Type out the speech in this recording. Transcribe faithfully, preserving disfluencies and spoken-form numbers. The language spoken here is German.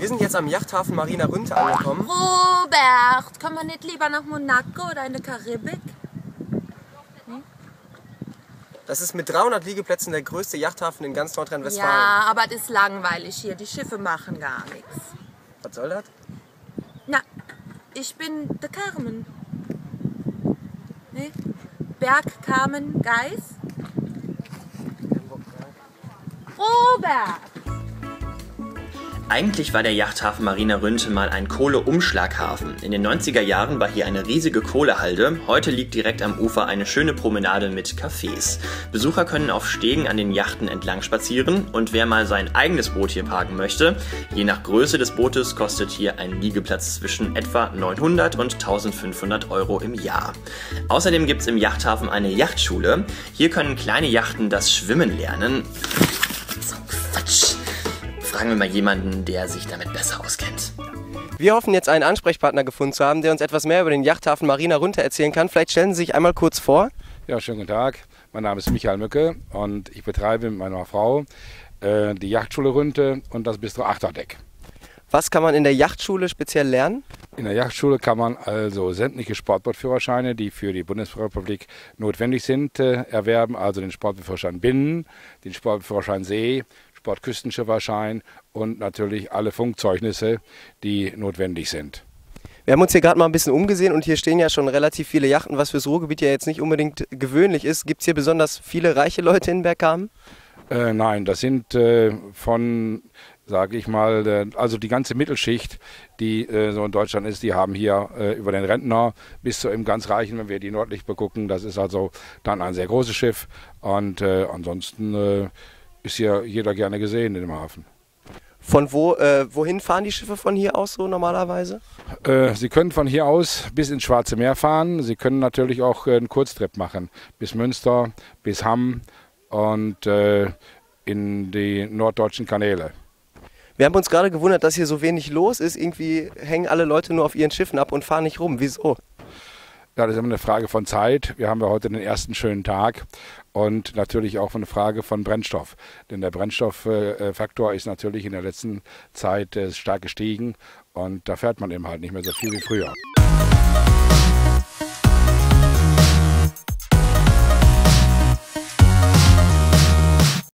Wir sind jetzt am Yachthafen Marina Rünte angekommen. Robert, können wir nicht lieber nach Monaco oder in die Karibik? Hm? Das ist mit dreihundert Liegeplätzen der größte Yachthafen in ganz Nordrhein-Westfalen. Ja, aber das ist langweilig hier. Die Schiffe machen gar nichts. Was soll das? Na, ich bin der Carmen. Ne? Berg Carmen Geis. Robert! Eigentlich war der Yachthafen Marina Rünte mal ein Kohleumschlaghafen. In den neunziger Jahren war hier eine riesige Kohlehalde. Heute liegt direkt am Ufer eine schöne Promenade mit Cafés. Besucher können auf Stegen an den Yachten entlang spazieren und wer mal sein eigenes Boot hier parken möchte, je nach Größe des Bootes kostet hier ein Liegeplatz zwischen etwa neunhundert und eintausendfünfhundert Euro im Jahr. Außerdem gibt es im Yachthafen eine Yachtschule. Hier können kleine Yachten das Schwimmen lernen. So Quatsch. Fragen wir mal jemanden, der sich damit besser auskennt. Wir hoffen jetzt einen Ansprechpartner gefunden zu haben, der uns etwas mehr über den Yachthafen Marina Rünte erzählen kann. Vielleicht stellen Sie sich einmal kurz vor. Ja, schönen guten Tag. Mein Name ist Michael Mücke und ich betreibe mit meiner Frau äh, die Yachtschule Rünte und das Bistro Achterdeck. Was kann man in der Yachtschule speziell lernen? In der Yachtschule kann man also sämtliche Sportbootführerscheine, die für die Bundesrepublik notwendig sind, äh, erwerben. Also den Sportbootführerschein Binnen, den Sportbootführerschein See, Sportküstenschifferschein und natürlich alle Funkzeugnisse, die notwendig sind. Wir haben uns hier gerade mal ein bisschen umgesehen und hier stehen ja schon relativ viele Yachten, was fürs Ruhrgebiet ja jetzt nicht unbedingt gewöhnlich ist. Gibt es hier besonders viele reiche Leute in Bergkamen? Äh, nein, das sind äh, von, sage ich mal, äh, also die ganze Mittelschicht, die äh, so in Deutschland ist, die haben hier äh, über den Rentner bis zu im ganz Reichen, wenn wir die nördlich begucken, das ist also dann ein sehr großes Schiff und äh, ansonsten äh, ist hier jeder gerne gesehen in dem Hafen. Von wo, äh, wohin fahren die Schiffe von hier aus so normalerweise? Äh, Sie können von hier aus bis ins Schwarze Meer fahren. Sie können natürlich auch äh, einen Kurztrip machen. Bis Münster, bis Hamm und äh, in die norddeutschen Kanäle. Wir haben uns gerade gewundert, dass hier so wenig los ist. Irgendwie hängen alle Leute nur auf ihren Schiffen ab und fahren nicht rum. Wieso? Ja, das ist immer eine Frage von Zeit. Wir haben ja heute den ersten schönen Tag und natürlich auch eine Frage von Brennstoff. Denn der Brennstofffaktor ist natürlich in der letzten Zeit stark gestiegen und da fährt man eben halt nicht mehr so viel wie früher.